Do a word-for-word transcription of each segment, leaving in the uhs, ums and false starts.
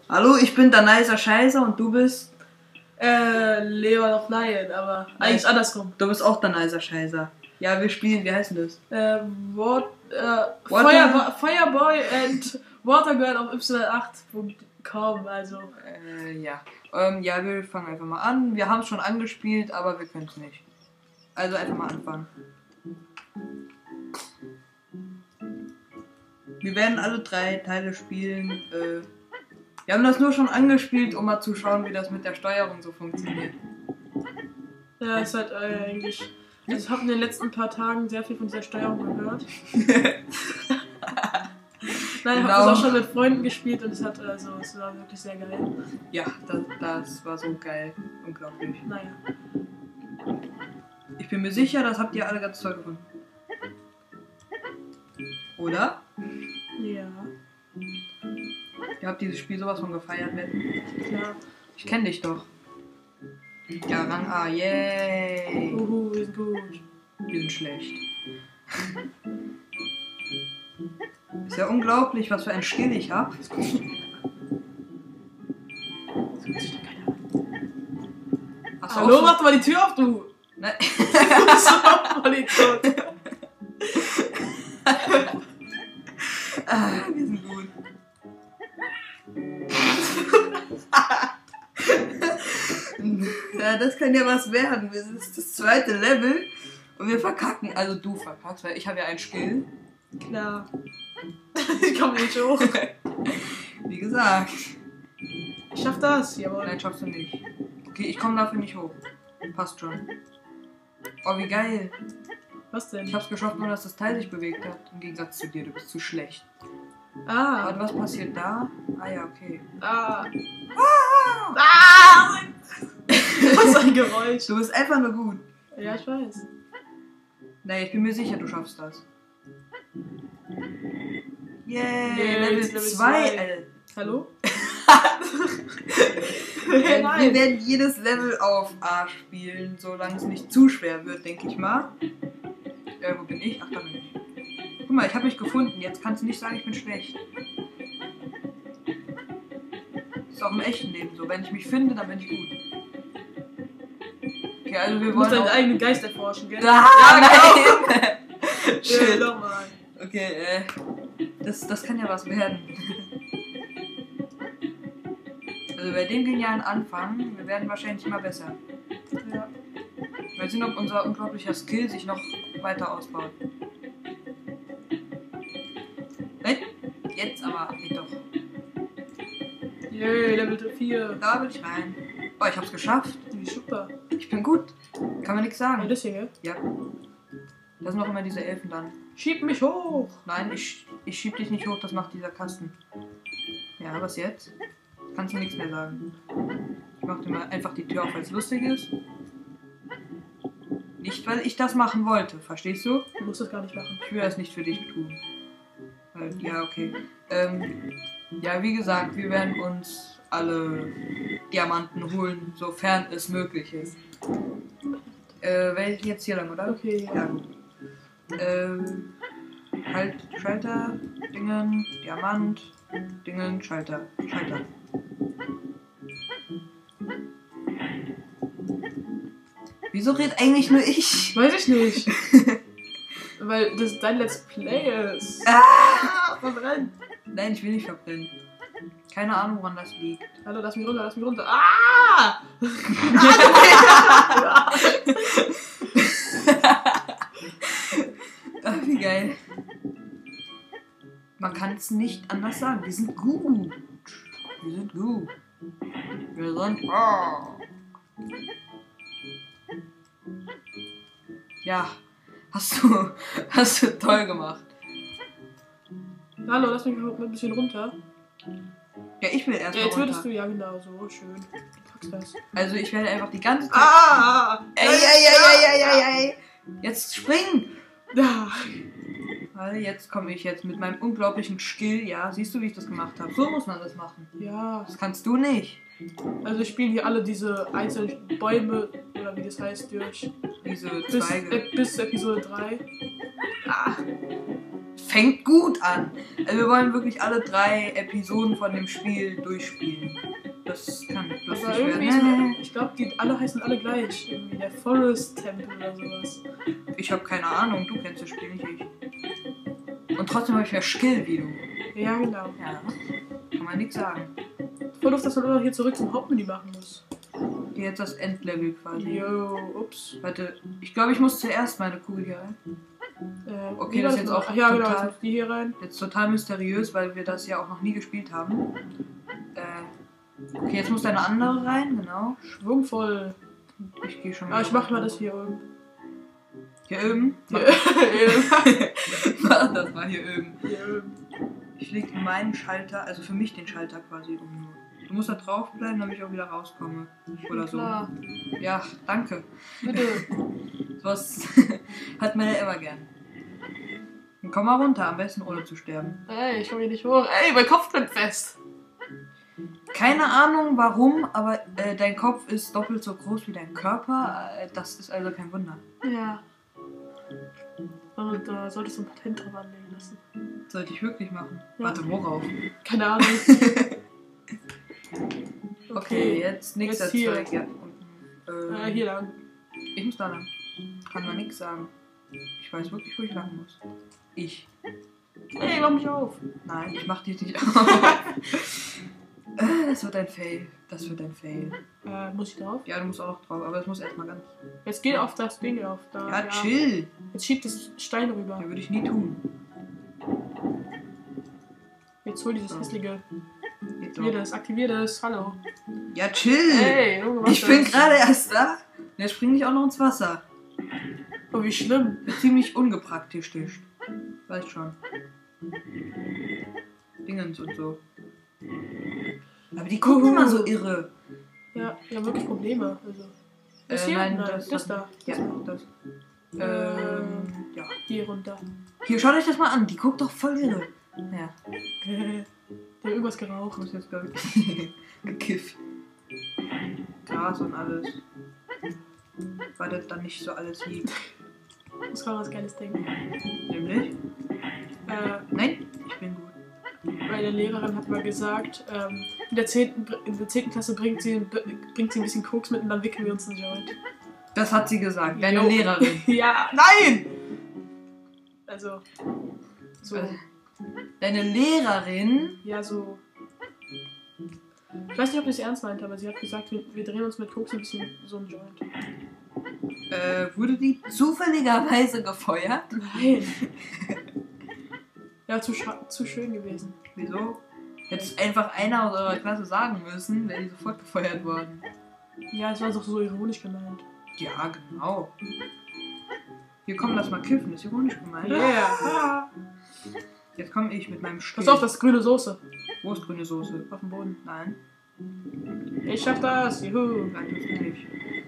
Hallo, ich bin der nicer Scheißer und du bist... Äh, Leon of Lion, aber eigentlich Nein. andersrum. Du bist auch der nicer Scheißer. Ja, wir spielen, wie heißt denn das? Äh, what, äh, Water- Fireboy, Fireboy and Watergirl auf y acht punkt com, also. Äh, ja. Ähm, ja, wir fangen einfach mal an. Wir haben es schon angespielt, aber wir können es nicht. Also einfach mal anfangen. Wir werden alle drei Teile spielen. Äh, wir haben das nur schon angespielt, um mal zu schauen, wie das mit der Steuerung so funktioniert. Ja, es hat äh, eigentlich. Also ich habe in den letzten paar Tagen sehr viel von dieser Steuerung gehört. Nein, ich Genau. habe das auch schon mit Freunden gespielt und es hat also es war wirklich sehr geil. Ja, das, das war so geil. Unglaublich. Naja. Ich bin mir sicher, das habt ihr alle ganz toll gefunden. Oder? Ja, Ihr habt dieses Spiel sowas von gefeiert, Wetten? klar. Ich kenn dich doch. Ja, Rang A, yay! Uhu, ist gut. Wir sind schlecht. Ist ja unglaublich, was für ein Skill ich hab. Das guckt sich doch keiner an. Hast du Hallo, auch mach doch mal die Tür auf, du! so? Ne? So, Vollidiot. Ah, wir sind gut. Ja, das kann ja was werden. Das ist das zweite Level und wir verkacken. Also du verkackst, weil ich habe ja einen Skill. Klar. Ich komme nicht hoch. Wie gesagt. Ich schaff das, jawohl. Nein, schaffst du nicht. Okay, ich komme dafür nicht hoch. Passt schon. Oh, wie geil. Was denn? Ich hab's geschafft, nur dass das Teil sich bewegt hat. Im Gegensatz zu dir, du bist zu schlecht. Ah. Und was passiert da? Ah ja, okay. Ah. Ah! Ah! Was ein Geräusch. Du bist einfach nur gut. Ja, ich weiß. Nee, ich bin mir sicher, du schaffst das. Yay, Yay, Level Level zwei. zwei. Äh, Hallo? äh, Nein. wir werden jedes Level auf A spielen, solange es nicht zu schwer wird, denke ich mal. Äh, wo bin ich? Ach, da bin ich. Guck mal, ich habe mich gefunden. Jetzt kannst du nicht sagen, ich bin schlecht. Das ist auch im echten Leben so. Wenn ich mich finde, dann bin ich gut. Okay, also wir Du musst wollen deinen auch... eigenen Geist erforschen, gell? Ah, Ja, nein! Ja, Shit. nochmal. Okay, äh, das, das kann ja was werden. Also bei dem genialen Anfang, wir werden wahrscheinlich immer besser. Ja. Mal sehen, ob unser unglaublicher Skill sich noch weiter ausbaut. Nein, jetzt aber, geht doch. Yay, Level vier. Da will ich rein. Oh, ich hab's geschafft. Wie super. Ich bin gut. Kann man nichts Ja, sagen. das hier, gell? Ja. Da sind noch immer diese Elfen dann. Schieb mich hoch. Nein, ich, ich schieb dich nicht hoch, das macht dieser Kasten. Ja, was jetzt? Kannst du nichts mehr sagen. Ich mach dir mal einfach die Tür auf, weil es lustig ist. Nicht, weil ich das machen wollte, verstehst du? Du musst das gar nicht machen. Ich will das nicht für dich tun. Weil, ja, okay. Ähm, ja, wie gesagt, wir werden uns alle Diamanten holen, sofern es möglich ist. Äh, werde ich jetzt hier lang, oder? Okay, Ja, gut. Ähm, halt, Schalter, Dingen, Diamant, Dingen, Schalter, Schalter. Wieso redet eigentlich nur ich? Weiß ich nicht. Weil das dein Let's Play ist. Ah! Verbrennt. Nein, ich will nicht verbrennen. Keine Ahnung, woran das liegt. Hallo, lass mich runter, lass mich runter. Ah! Ach, wie geil. Man kann es nicht anders sagen. Wir sind gut. Wir sind gut. Wir sind... Oh. Ja, hast du, hast du toll gemacht. Hallo, lass mich ein bisschen runter. Ja, ich will erst Ja, mal jetzt würdest runter. du, ja genau, so schön. Du packst das. Also ich werde einfach die ganze Zeit... Ah! Ey, ey, ey, ey, ey, ey, ey. Jetzt spring! Ja. Weil jetzt komme ich jetzt mit meinem unglaublichen Skill. Ja, siehst du, wie ich das gemacht habe? So muss man das machen. Ja. Das kannst du nicht. Also wir spielen hier alle diese einzelnen Bäume, oder wie das heißt, durch. Diese Bis, Zweige. äh, bis Episode drei. Ah! fängt gut an. Also wir wollen wirklich alle drei Episoden von dem Spiel durchspielen. Das kann lustig Aber irgendwie werden. ist, ich glaube, die alle heißen alle gleich. Irgendwie der Forest Temple oder sowas. Ich habe keine Ahnung, du kennst das Spiel nicht, ich. Und trotzdem habe ich mehr Skill wie du. Ja, genau. Ja, kann man nichts sagen. Voll doof, dass man immer noch hier zurück zum Hauptmenü machen muss. Hier jetzt das Endlevel quasi. Jo, ups. Warte, ich glaube, ich muss zuerst meine Kugel hier rein. Äh, Okay, wie das war ist jetzt noch? auch Ach ja, genau, total- jetzt die hier rein. Jetzt total mysteriös, weil wir das ja auch noch nie gespielt haben. Äh, okay, jetzt muss deine andere rein, genau. Schwungvoll. Ich gehe schon Aber ich mach mal das hier oben. Hier oben? Hier, Mach das mal hier oben. hier oben. Ich leg meinen Schalter, also für mich den Schalter quasi um. Du musst da drauf bleiben, damit ich auch wieder rauskomme. Oder so. Klar. Ja, danke. Bitte. Sowas hat man ja immer gern. Dann komm mal runter, am besten ohne zu sterben. Ey, ich komm hier nicht hoch. Ey, mein Kopf bleibt fest. Keine Ahnung warum, aber äh, dein Kopf ist doppelt so groß wie dein Körper. Äh, das ist also kein Wunder. Ja. Und da äh, solltest du ein Patent drauf anlegen lassen. Sollte ich wirklich machen. Ja. Warte, worauf? Keine Ahnung. Okay, jetzt nächster Jetzt hier. Zweig. Ja. Und, Äh, äh, hier lang. Ich muss da lang. Kann man nichts sagen. Ich weiß wirklich, wo ich lang muss. Ich. Ey, mach mich auf. Nein, ich mach dich nicht auf. Äh, Das wird ein Fail. Das wird ein Fail. Äh, muss ich drauf? Ja, du musst auch noch drauf, aber es muss erstmal ganz. Jetzt geh auf das Ding auf. Da, Ja, chill. Jetzt schiebt das Stein rüber. Ja, würde ich nie tun. Jetzt hol dieses So. hässliche. Geht Aktivier doch. das, aktivier das. Hallo. Ja, chill. Ey, Junge, was Ich bin das? gerade erst da. Und jetzt springe ich auch noch ins Wasser. Oh, wie schlimm. Ziemlich ungepraktisch. Weißt schon. Dingens und so. Aber die gucken immer so irre. Ja, wir haben wirklich Probleme. Also. Das Äh, hier? nein, Nein, das- das, da. Ja, das. Ähm, ja. Hier runter. Hier, schaut euch das mal an. Die guckt doch voll irre. Ja, Der hat irgendwas geraucht. muss jetzt, glaube ich, gekifft. Gras und alles. Weil das dann nicht so alles liegt. Das war was geiles Ding. Nämlich? Äh, Nein, ich bin gut. meine Lehrerin hat mal gesagt, ähm, in der zehnten in der zehnten Klasse bringt sie, bringt sie ein bisschen Koks mit und dann wickeln wir uns einen Joint. Das hat sie gesagt, deine Jo. Lehrerin. Ja, nein! Also, so, Äh. Deine Lehrerin? ja, so. Ich weiß nicht, ob sie es ernst meinte, aber sie hat gesagt, wir, wir drehen uns mit Koks ein bisschen so einen Joint. Äh, wurde die zufälligerweise gefeuert? Nein! Ja, zu, scha- zu schön gewesen. Wieso? Hätte es einfach einer aus eurer Klasse sagen müssen, wäre die sofort gefeuert worden. Ja, es war doch so ironisch gemeint. Ja, genau. Hier komm, lass mal kiffen, ist ironisch gemeint. Yeah! Jetzt komme ich mit meinem Stiel. Pass auf, das ist grüne Soße Wo ist grüne Soße? auf dem Boden. Nein, Ich schaff das, juhu! nein, das nicht.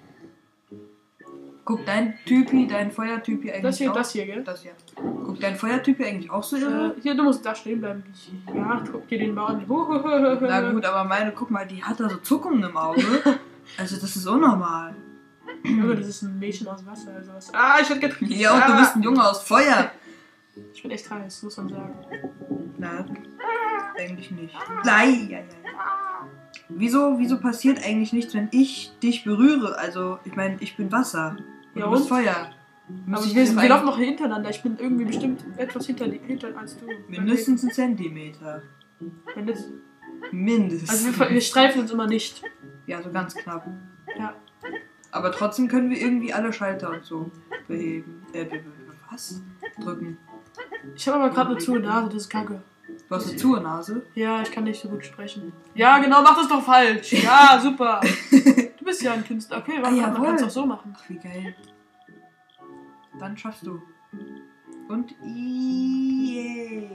Guck dein Typi, dein Feuertypi eigentlich Das hier, auch? das hier, gell? Das hier. Guck dein Feuertypi eigentlich auch so irre? Äh, hier, du musst da stehen bleiben. Ja, guck dir den mal an. Na gut, aber meine, guck mal, die hat da so Zuckungen im Auge. Also das ist unnormal. Junge, das ist ein Mädchen aus Wasser. Also was. Ah, ich werd getrieben. Ja, und du bist ein Junge aus Feuer. Ich bin echt heiß, muss man sagen. Na, eigentlich nicht. Nein, ja, ja, ja. Wieso, wieso passiert eigentlich nichts, wenn ich dich berühre? Also, ich meine, ich bin Wasser. Und Ja, du bist und? Feuer. Muss Aber ich wir, dich wir rein- laufen noch hintereinander. Ich bin irgendwie bestimmt etwas hinter, hinter als du. Mindestens einen Zentimeter. Mindestens. Mindestens. Also wir, wir streifen uns immer nicht. Ja, so ganz knapp. Ja. Aber trotzdem können wir irgendwie alle Schalter und so beheben. Äh, be- be- was? Drücken. Ich habe aber gerade eine zu Nase, das ist kacke. Du hast eine zu Nase. Ja, ich kann nicht so gut sprechen. Ja, genau, mach das doch falsch. Ja, super. Du bist ja ein Künstler. Okay, warte, Ah, man jawohl. kann es doch so machen. Ach, wie geil. Dann schaffst du. Und yay.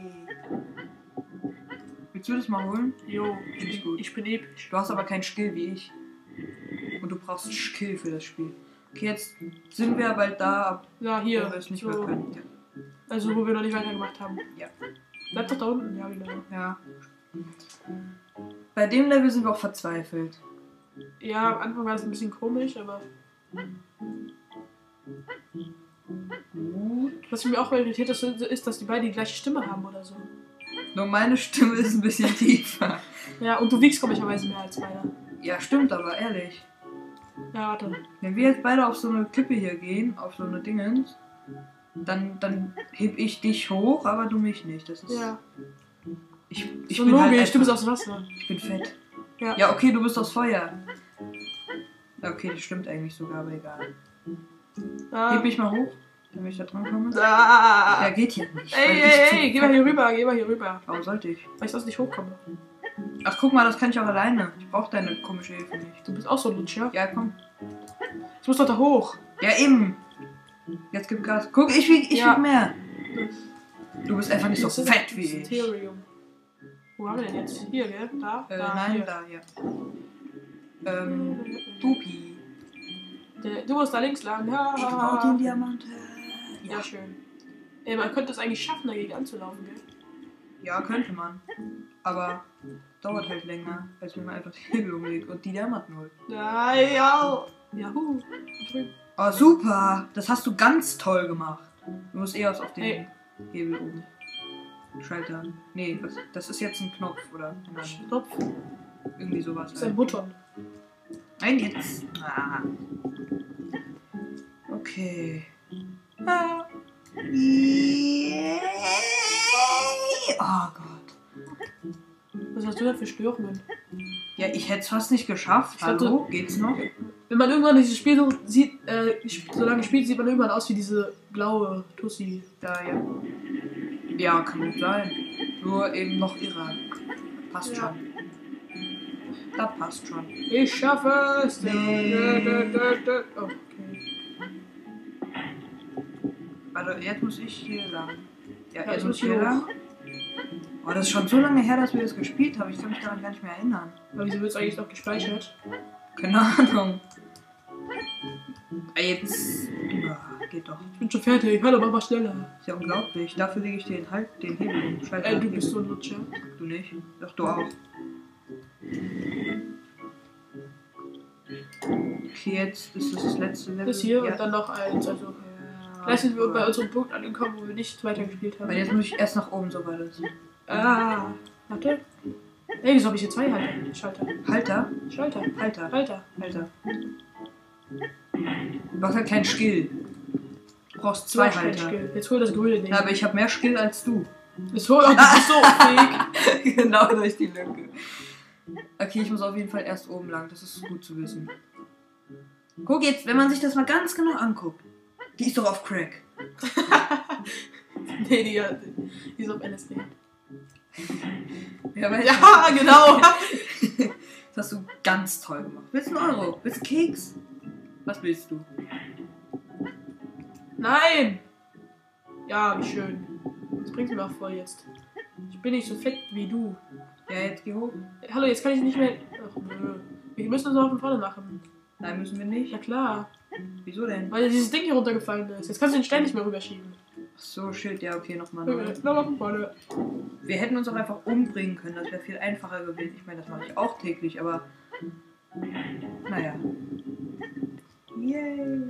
Willst du das mal holen? Jo, Find ich ich, gut. bin, ich bin episch. Du hast aber keinen Skill wie ich. Und du brauchst Skill für das Spiel. Okay, jetzt sind wir bald da, ab Ja, wo hier. wir es nicht mehr So, können. Ja. also, wo wir noch nicht weitergemacht haben. Ja. Bleib doch da unten. Ja, genau. ja. Bei dem Level sind wir auch verzweifelt. Ja, am Anfang war es ein bisschen komisch, aber Gut. Was mich auch mal irritiert ist, ist, dass die beiden die gleiche Stimme haben oder so. Nur meine Stimme ist ein bisschen tiefer. Ja, und du wiegst komischerweise mehr als beide. Ja, stimmt, aber ehrlich. Ja, warte. Wenn wir jetzt beide auf so eine Klippe hier gehen, auf so eine Dingens, dann, dann heb ich dich hoch, aber du mich nicht. Das ist. Ja. Ich, ich So bin logisch, halt du bist einfach- aufs Wasser. Ich bin fett. Ja. Ja, okay, du bist aus Feuer. Ja, okay, das stimmt eigentlich sogar, aber egal. Ah. Heb mich mal hoch, damit ich da dran komme. Ah. Ja, geht hier nicht. Ey, weil ich ey, zu ey, geh mal fett hier bin. rüber, geh mal hier rüber. Warum sollte ich? Weil ich sonst nicht hochkomme. Ach, guck mal, das kann ich auch alleine. Ich brauche deine komische Hilfe nicht. Du bist auch so ein Lutsch, ja? Ja, komm. Ich muss doch da hoch. Ja, eben. Jetzt gib Gas. Guck, ich wieg, ich Ja. wieg mehr. Du bist einfach nicht so Das ist fett wie ich. Mysterium. Wo haben wir denn jetzt? Hier, gell? Da? Äh, da, nein, hier. da, ja. Ähm, Dupi. Der, du musst da links lang. Ja, Ich brauch den Diamant. ja, schön. Ey, man könnte es eigentlich schaffen, dagegen anzulaufen, gell? Ja, könnte man. Aber dauert halt länger, als wenn man einfach die Hebel umlegt und die Diamanten holt. Ja, ja. Juhu. Oh, super! Das hast du ganz toll gemacht. Du musst eher auf den Hey. Hebel oben. Schalter. Nee, was, das ist jetzt ein Knopf, oder? Nein, Stopp. irgendwie sowas. Das ist ein Halt. Button. Nein, jetzt. Ah. Okay. Ah. Yay. Oh Gott. Was hast du denn für Störungen? Ja, ich hätte es fast nicht geschafft. Ich glaub, Hallo, geht's noch? Wenn man irgendwann dieses Spiel so sieht, äh, so lange spielt, sieht man irgendwann aus wie diese blaue Tussi. Ja, ja. Ja, kann gut sein. Nur eben noch irrer. Passt Ja. schon. Das passt schon. Ich schaffe es! Nee. Oh, okay. Warte, jetzt muss ich hier lang. Ja, Ja, jetzt ich muss muss ich hier hier lang. Oh, das ist schon so lange her, dass wir das gespielt haben. Ich kann mich daran gar nicht mehr erinnern. Aber wieso wird es eigentlich noch gespeichert? Keine Ahnung. Ey, Jetzt. Ja, geht doch. Ich bin schon fertig. Hallo, mach mal schneller. Ist ja unglaublich. Dafür lege ich den halt den Hebel um. Schalter. Ey, du bist so ein Lutscher. Du nicht? Doch, du auch. Okay, jetzt ist das das letzte Level. Das hier ja. und dann noch eins. Also, Ja, gleich sind wir bei unserem Punkt angekommen, wo wir nicht weitergespielt haben. Weil jetzt muss ich erst nach oben, so war das. Ah, warte. Ey, wieso habe ich hier zwei Halter? Schalter. Halter? Schalter. Halter. Halter. Halter. Du hast halt keinen Skill. Du brauchst zwei So, Halter. Skill. Jetzt hol das grüne Ding. Ja, aber ich habe mehr Skill als du. Jetzt hol, oh, du bist so fähig. Genau durch die Lücke. Okay, ich muss auf jeden Fall erst oben lang. Das ist gut zu wissen. Guck jetzt, wenn man sich das mal ganz genau anguckt. Die ist doch auf Crack. Nee, die, die ist auf L S D. Ja, aber Ja, genau. Das hast du ganz toll gemacht. Willst du einen Euro? Willst du einen Keks? Was willst du? Nein. Ja, wie schön. Das bringst du mir auch voll jetzt. Ich bin nicht so fett wie du. Ja, jetzt geh hoch. Hallo, jetzt kann ich nicht mehr... Ach, nö. Wir müssen uns auch von vorne machen. Nein, müssen wir nicht. Ja klar. Wieso denn? Weil dieses Ding hier runtergefallen ist. Jetzt kannst du den Stein nicht mehr rüberschieben. Ach so, shit. Ja, okay, nochmal. Okay, neu. nochmal von vorne. Wir hätten uns auch einfach umbringen können. Das wäre viel einfacher gewesen. Ich meine, das mache ich auch täglich, aber... Naja. Yay.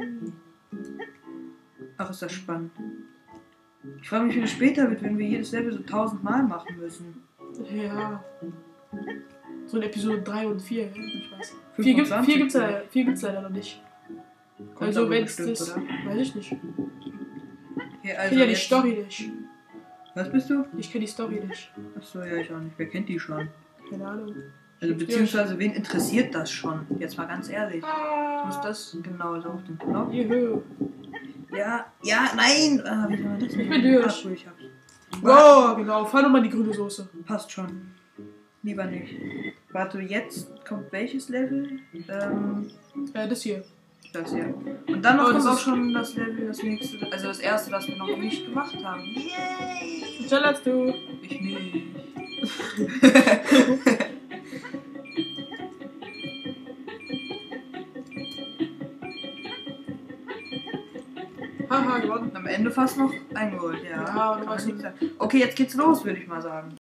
Ach, ist das spannend. Ich frage mich, wie es später wird, wenn wir jedes Level so tausendmal machen müssen. Ja. So in Episode drei und vier. Ja, Spaß. vier gibt fünfundzwanzig vier gibt's leider, vier gibt's leider noch nicht. Kommt Also aber wenn es bestimmt, das... oder? Weiß ich nicht. Okay, Ich also kenne ja die jetzt- Story nicht. Was bist du? Ich kenne die Story nicht. Achso, ja, ich auch nicht. Wer kennt die schon? Keine Ahnung. Also beziehungsweise, wen interessiert das schon? Jetzt mal ganz ehrlich. Ah. Muss das genau so auf den Knopf? Juhu. Ja, ja, nein! Ah, wie soll man das Ich nicht bin machen? durch. Ach so, ich hab's. Wow, genau. Fahr nochmal in die grüne Soße. Passt schon. Lieber nicht. Warte, jetzt kommt welches Level? Ähm, Äh, das hier. das hier. Und dann noch Oh, das kommt auch ist- schon das Level, das nächste, also das erste, das wir noch nicht gemacht haben. Yay! Schneller als du. Ich nicht. Haha, gewonnen. Am Ende fast noch eingeholt, ja. Ja, Kann du man weißt nicht nicht. sagen. Okay, jetzt geht's los, würde ich mal sagen.